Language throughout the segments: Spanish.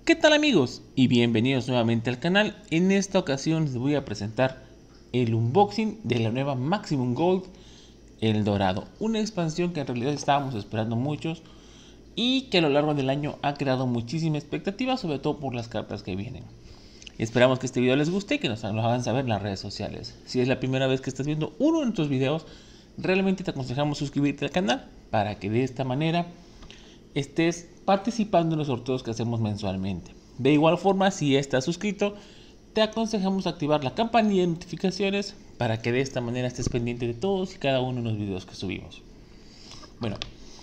¿Qué tal amigos? Y bienvenidos nuevamente al canal. En esta ocasión les voy a presentar el unboxing de la nueva Maximum Gold, el dorado. Una expansión que en realidad estábamos esperando muchos y que a lo largo del año ha creado muchísima expectativa, sobre todo por las cartas que vienen. Esperamos que este video les guste y que nos lo hagan saber en las redes sociales. Si es la primera vez que estás viendo uno de nuestros videos, realmente te aconsejamos suscribirte al canal para que de esta manera estés participando en los sorteos que hacemos mensualmente. De igual forma, si estás suscrito, te aconsejamos activar la campanilla de notificaciones para que de esta manera estés pendiente de todos y cada uno de los videos que subimos. Bueno,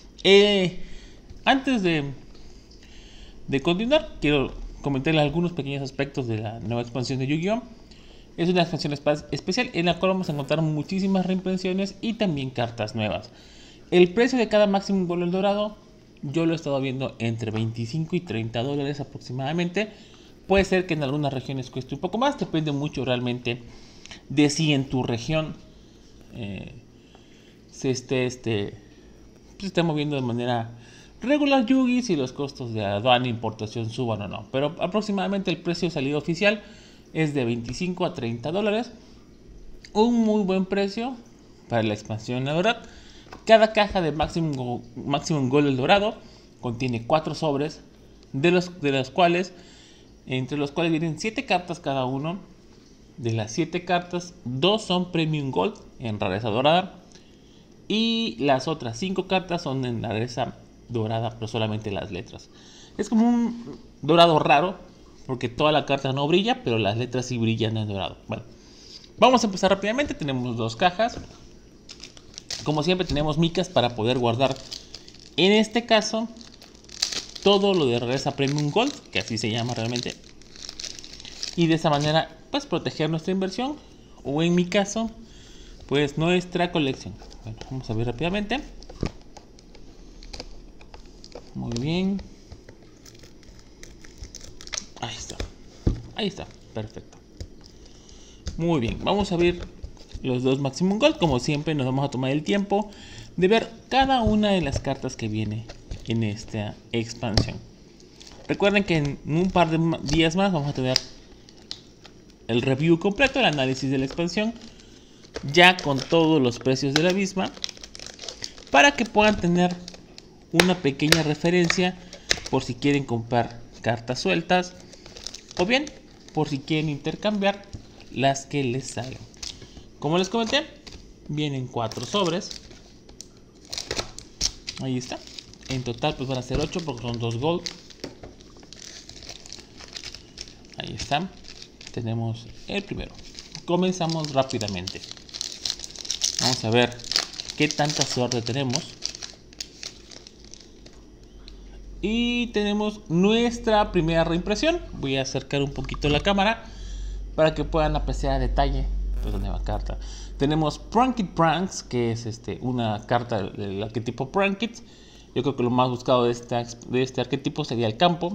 antes de continuar, quiero comentarles algunos pequeños aspectos de la nueva expansión de Yu-Gi-Oh! Es una expansión especial en la cual vamos a encontrar muchísimas reimpresiones y también cartas nuevas. El precio de cada Maximum Gold dorado yo lo he estado viendo entre 25 y 30 dólares aproximadamente. Puede ser que en algunas regiones cueste un poco más, depende mucho realmente de si en tu región se esté moviendo de manera regular Yugi, si los costos de aduana e importación suban o no. Pero aproximadamente el precio de salida oficial es de 25 a 30 dólares. Un muy buen precio para la expansión, la verdad. Cada caja de Maximum Gold el dorado contiene 4 sobres, entre los cuales vienen 7 cartas cada uno. De las 7 cartas, 2 son Premium Gold en rareza dorada y las otras 5 cartas son en rareza dorada, pero solamente las letras. Es como un dorado raro, porque toda la carta no brilla, pero las letras sí brillan en dorado. Bueno, vamos a empezar rápidamente. Tenemos 2 cajas. Como siempre tenemos micas para poder guardar, en este caso, todo lo de rareza Premium Gold, que así se llama realmente. Y de esa manera, pues proteger nuestra inversión, o en mi caso, pues nuestra colección. Bueno, vamos a ver rápidamente. Muy bien. Ahí está, perfecto. Muy bien, vamos a ver los 2 Maximum Gold. Como siempre nos vamos a tomar el tiempo de ver cada una de las cartas que viene en esta expansión. Recuerden que en un par de días más vamos a tener el review completo, el análisis de la expansión, ya con todos los precios de la misma, para que puedan tener una pequeña referencia por si quieren comprar cartas sueltas o bien por si quieren intercambiar las que les salgan. Como les comenté, vienen 4 sobres. Ahí está. En total pues van a ser 8 porque son 2 gold. Ahí está. Tenemos el primero. Comenzamos rápidamente. Vamos a ver qué tanta suerte tenemos. Y tenemos nuestra primera reimpresión. Voy a acercar un poquito la cámara para que puedan apreciar a detalle pues la nueva carta. Tenemos Prankit Pranks, que es una carta del arquetipo Prankit. Yo creo que lo más buscado de este arquetipo sería el campo.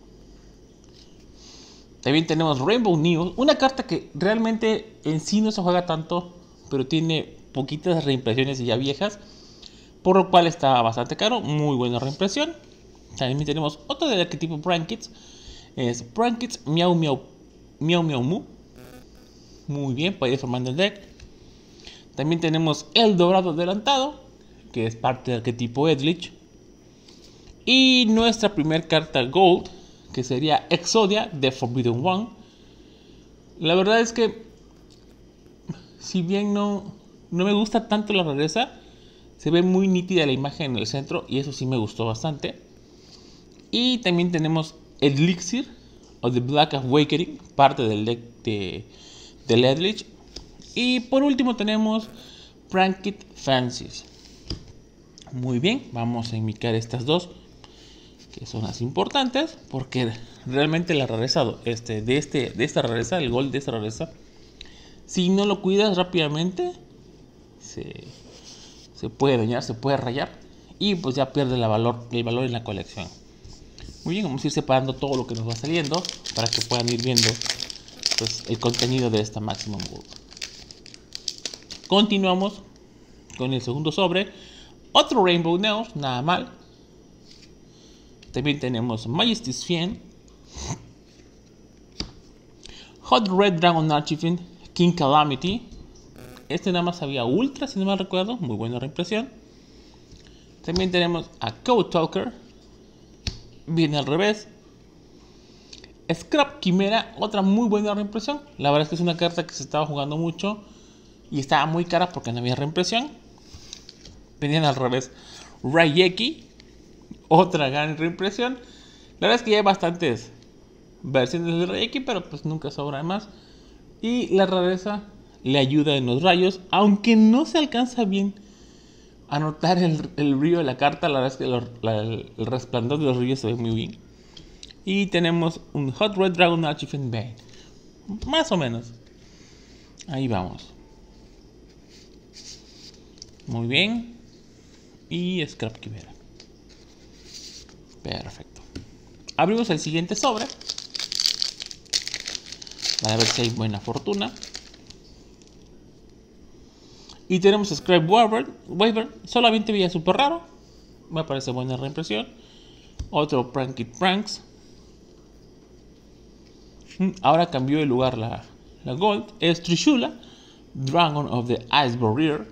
También tenemos Rainbow News, una carta que realmente en sí no se juega tanto, pero tiene poquitas reimpresiones ya viejas, por lo cual está bastante caro. Muy buena reimpresión. También tenemos otro del arquetipo Prankits, es Prankits Miau Miau Miau Miau Mu. Muy bien, puede ir formando el deck. También tenemos el dorado adelantado, que es parte del arquetipo Edlich. Y nuestra primera carta Gold, que sería Exodia de Forbidden One. La verdad es que, si bien no me gusta tanto la rareza, se ve muy nítida la imagen en el centro y eso sí me gustó bastante. Y también tenemos Elixir o The Black Awakening, parte del deck de Edlich. Y por último tenemos Prankit Fancies. Muy bien, vamos a indicar estas dos, que son las importantes, porque realmente la rareza de esta rareza, el gold de esta rareza, si no lo cuidas rápidamente, se puede dañar, se puede rayar y pues ya pierde el valor en la colección. Muy bien, vamos a ir separando todo lo que nos va saliendo para que puedan ir viendo pues el contenido de esta Maximum Gold. Continuamos con el segundo sobre. Otro Rainbow News, nada mal. También tenemos Majesty's Fiend, Hot Red Dragon Archifiend King Calamity. Este nada más había Ultra, si no mal recuerdo. Muy buena reimpresión. También tenemos a Code Talker. Viene al revés. Scrap Quimera, otra muy buena reimpresión. La verdad es que es una carta que se estaba jugando mucho y estaba muy cara porque no había reimpresión. Venían al revés. Raigeki, otra gran reimpresión. La verdad es que ya hay bastantes versiones de Raigeki, pero pues nunca sobra más. Y la rareza le ayuda en los rayos, aunque no se alcanza bien a notar el brillo de la carta. La verdad es que el resplandor de los rayos se ve muy bien. Y tenemos un Hot Red Dragon Archifiend Bane. Más o menos. Ahí vamos. Muy bien. Y Scrap Quimera. Perfecto. Abrimos el siguiente sobre. Para ver si hay buena fortuna. Y tenemos Scrap Wyvern. Solamente veía súper raro. Me parece buena reimpresión. Otro Prankit Pranks. Ahora cambió de lugar la Gold. Es Trishula, Dragon of the Ice Barrier.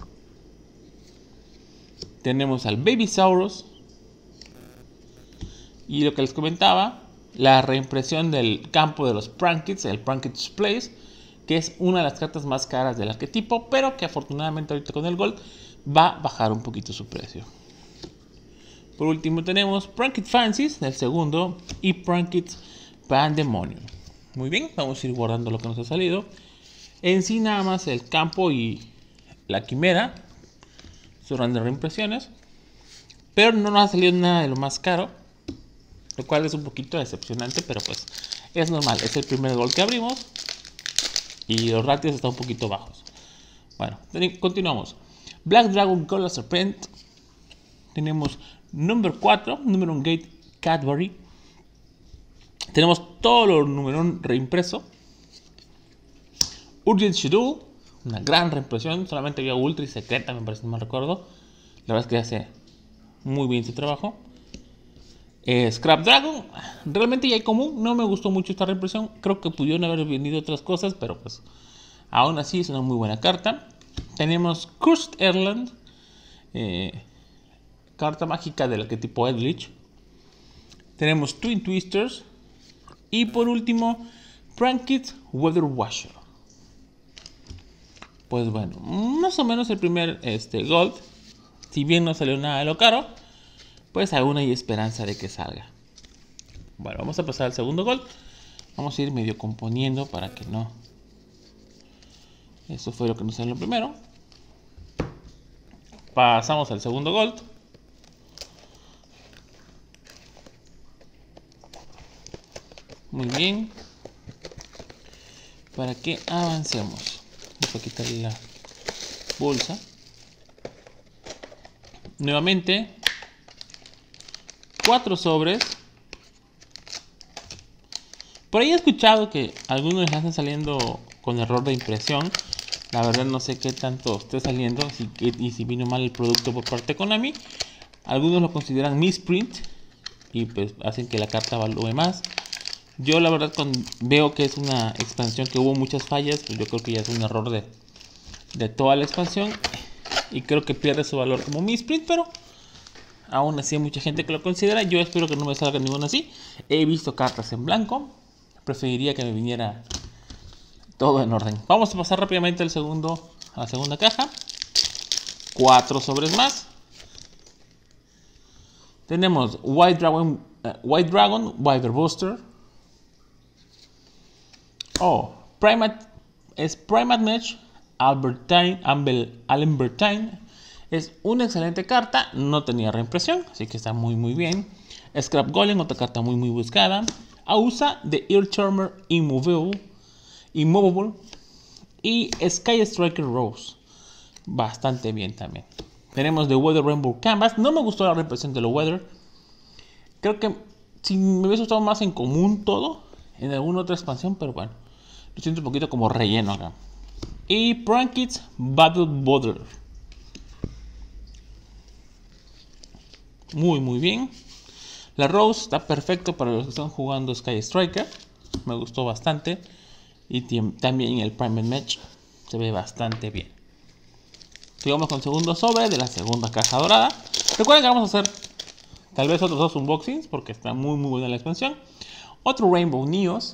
Tenemos al Babysaurus. Y lo que les comentaba, la reimpresión del campo de los Prankits, el Prankits Place, que es una de las cartas más caras del arquetipo, pero que afortunadamente ahorita con el Gold va a bajar un poquito su precio. Por último tenemos Prankit Fancies del segundo y Prankit Pandemonium. Muy bien, vamos a ir guardando lo que nos ha salido. En sí nada más el campo y la quimera son de reimpresiones, pero no nos ha salido nada de lo más caro, lo cual es un poquito decepcionante, pero pues es normal. Es el primer Gold que abrimos y los ratios están un poquito bajos. Bueno, continuamos. Black Dragon Color Serpent. Tenemos número 4, número 1 Gate Cadbury. Tenemos todo lo número reimpreso. Urgent Schedule, una gran reimpresión. Solamente había Ultra y Secreta, me parece, no me recuerdo. La verdad es que hace muy bien su trabajo. Scrap Dragon, realmente ya hay común. No me gustó mucho esta reimpresión. Creo que pudieron haber venido otras cosas, pero pues aún así es una muy buena carta. Tenemos Cursed Erland, carta mágica del arquetipo Eldritch. Tenemos Twin Twisters. Y por último, Prankit Weather Washer. Pues bueno, más o menos el primer Gold. Si bien no salió nada de lo caro, pues aún hay esperanza de que salga. Bueno, vamos a pasar al segundo Gold. Vamos a ir medio componiendo para que no. Eso fue lo que nos salió primero. Pasamos al segundo Gold. Muy bien. Para que avancemos. Vamos a quitarle la bolsa. Nuevamente. 4 sobres. Por ahí he escuchado que algunos les están saliendo con error de impresión. La verdad no sé qué tanto esté saliendo y si vino mal el producto por parte de Konami. Algunos lo consideran misprint y pues hacen que la carta valúe más. Yo la verdad veo que es una expansión que hubo muchas fallas, pues yo creo que ya es un error de toda la expansión y creo que pierde su valor como misprint, pero aún así hay mucha gente que lo considera. Yo espero que no me salga ninguno así. He visto cartas en blanco, preferiría que me viniera todo en orden. Vamos a pasar rápidamente a la segunda caja. 4 sobres más. Tenemos White Dragon Wyvern Booster. Primate Match Albertine. Es una excelente carta. No tenía reimpresión, así que está muy muy bien. Scrap Golem, otra carta muy muy buscada. Ausa de Earth Charmer Immovable. Y Sky Striker Rose. Bastante bien también. Tenemos The Weather Rainbow Canvas. No me gustó la reimpresión de lo Weather. Creo que si me hubiese gustado más en común todo, en alguna otra expansión, pero bueno, lo siento un poquito como relleno acá. Y Prankits Battle Border. Muy muy bien. La Rose está perfecto para los que están jugando Sky Striker. Me gustó bastante. Y también el Prime Match se ve bastante bien. Sigamos con el segundo sobre de la segunda caja dorada. Recuerden que vamos a hacer tal vez otros 2 unboxings porque está muy buena la expansión. Otro Rainbow Neos.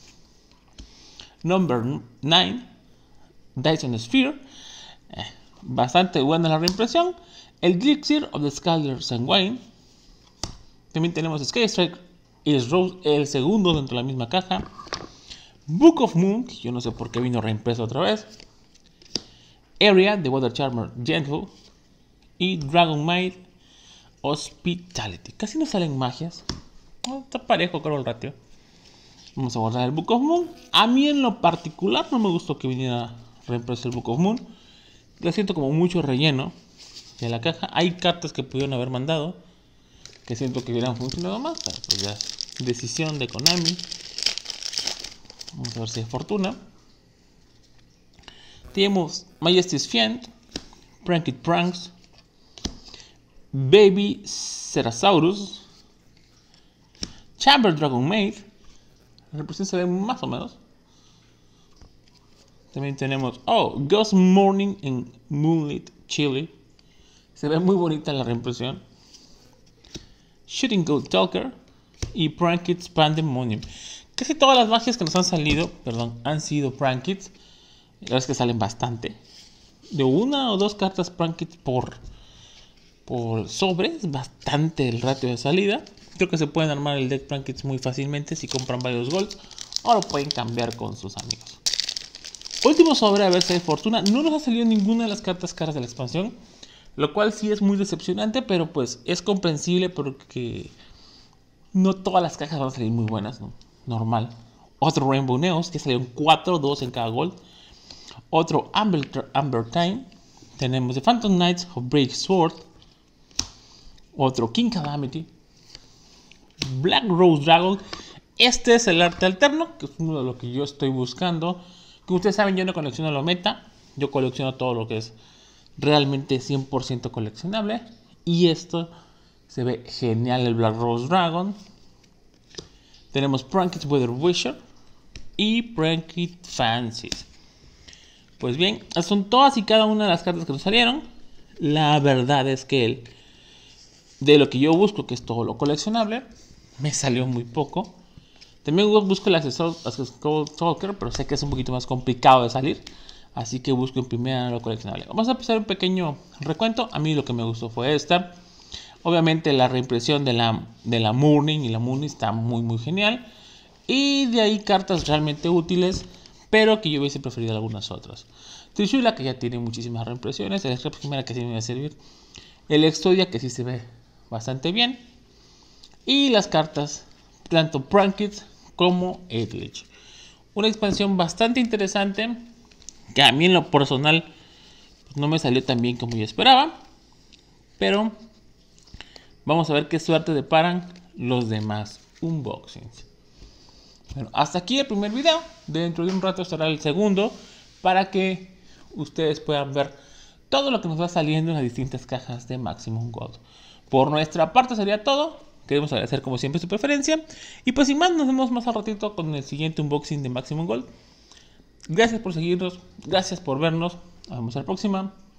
Number 9. Dyson Sphere. Bastante buena la reimpresión. El Elixir of the Scalar Sanguine. También tenemos Sky Strike y Rose, el segundo dentro de la misma caja. Book of Moon, que yo no sé por qué vino reimpreso otra vez. Area de Water Charmer Gentle. Y Dragon Maid Hospitality. Casi no salen magias. Está parejo, creo, el ratio. Vamos a guardar el Book of Moon. A mí en lo particular no me gustó que viniera reimpreso el Book of Moon. Lo siento como mucho relleno de la caja. Hay cartas que pudieron haber mandado que siento que hubieran funcionado más, pero pues ya es decisión de Konami. Vamos a ver si es fortuna. Tenemos Majesty's Fiend, Prankit Pranks, Baby Cerasaurus, Chamber Dragon Maid. La representación se ve más o menos. También tenemos Ghost Morning en Moonlit Chili. Se ve muy bonita la reimpresión. Shooting Goat Talker y Prankits Pandemonium. Casi todas las magias que nos han salido, han sido Prankits. La verdad es que salen bastante. De 1 o 2 cartas Prankits por sobre. Es bastante el ratio de salida. Creo que se pueden armar el deck Prankits muy fácilmente si compran varios golds. O lo pueden cambiar con sus amigos. Último sobre, a ver si hay fortuna. No nos ha salido ninguna de las cartas caras de la expansión. Lo cual sí es muy decepcionante, pero pues es comprensible porque no todas las cajas van a salir muy buenas, ¿no? Normal. Otro Rainbow Neos, que salieron 4, 2 en cada gold. Otro Amber Time. Tenemos The Phantom Knights of Break Sword. Otro King Calamity. Black Rose Dragon. Este es el arte alterno, que es uno de los que yo estoy buscando. Como ustedes saben, yo no colecciono lo meta. Yo colecciono todo lo que es realmente 100% coleccionable. Y esto se ve genial, el Black Rose Dragon. Tenemos Prankit Weather Wisher y Prankit Fancies. Pues bien, son todas y cada una de las cartas que nos salieron. La verdad es que de lo que yo busco, que es todo lo coleccionable, me salió muy poco. También busco el Accessory Talker, pero sé que es un poquito más complicado de salir. Así que busco en primera lo coleccionable. Vamos a empezar un pequeño recuento. A mí lo que me gustó fue esta. Obviamente la reimpresión de la Morning y la Moon está muy genial. Y de ahí cartas realmente útiles, pero que yo hubiese preferido algunas otras. Trishula, que ya tiene muchísimas reimpresiones. El Scrap Chimera, que sí me va a servir. El Exodia, que sí se ve bastante bien. Y las cartas, tanto Prankits como Edlich. Una expansión bastante interesante, que a mí en lo personal pues, no me salió tan bien como yo esperaba. Pero vamos a ver qué suerte deparan los demás unboxings. Bueno, hasta aquí el primer video. Dentro de un rato estará el segundo, para que ustedes puedan ver todo lo que nos va saliendo en las distintas cajas de Maximum Gold. Por nuestra parte sería todo. Queremos agradecer como siempre su preferencia. Y pues sin más, nos vemos más al ratito con el siguiente unboxing de Maximum Gold. Gracias por seguirnos, gracias por vernos. Nos vemos a la próxima.